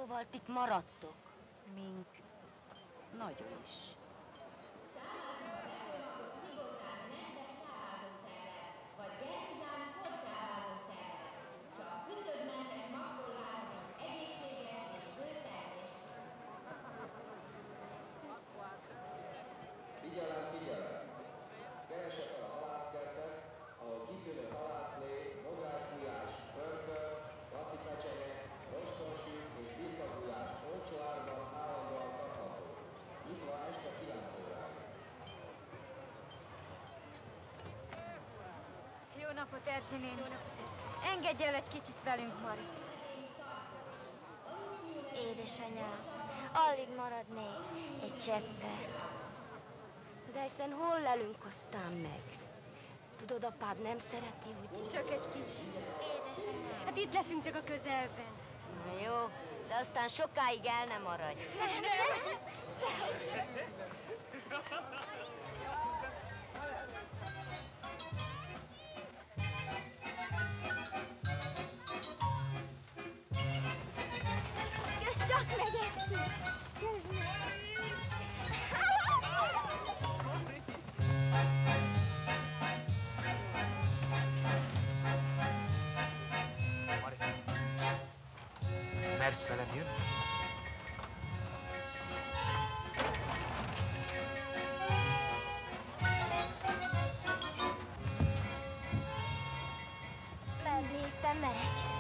Szóval itt maradtok. Mink nagyon is. Figyelem, figyelem! Keresek el a halászkertet, ahol kitűnő halászlé, modrásgulyás, pörköl, lacipecsenge, rostonsű és birkagulyás olcsó árban állandóan kapható. Nyitva este 9 óráig. Jó napot, Erzsi néni! Jó napot, Erzsi! Engedj el egy kicsit velünk, Mari! Édesanyám, alig maradnék egy cseppet. De hiszen hol lelünk aztán meg? Tudod, apád nem szereti, hogy... Csak egy kicsit. Édesanyám. Hát itt leszünk csak a közelben. Na jó, de aztán sokáig el nem maradj. Jössz csak meg ezt! Jössz meg! Mari, mersz velem jönni? Mennék, te meg!